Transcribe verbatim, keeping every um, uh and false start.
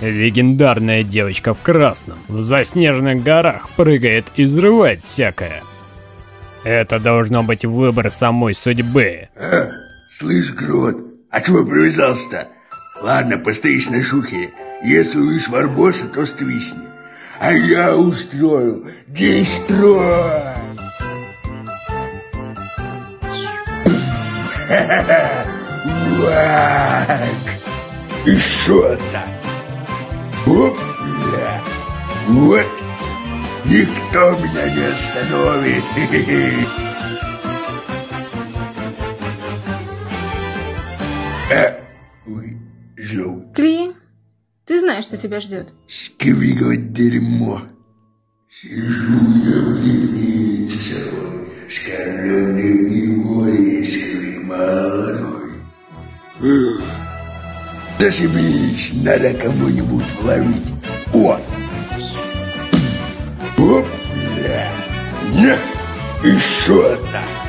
Легендарная девочка в красном в заснеженных горах прыгает и взрывает всякое. Это должно быть выбор самой судьбы. А, слышь, Грот, а чего привязался-то? Ладно, постоишь на шухере. Если увидишь Барбоса, то свистни. А я устрою дестрой. Еще одна. Опля. Вот. Никто меня не остановит. А, ой, жил. Кри, ты знаешь, что тебя ждет. Сквиговое дерьмо. Сижу я в грибнице часовой, скормленный в неволе, сквик молодой. Эх, зашибись, надо кому-нибудь ловить. О! Опля! Нет! Еще одна!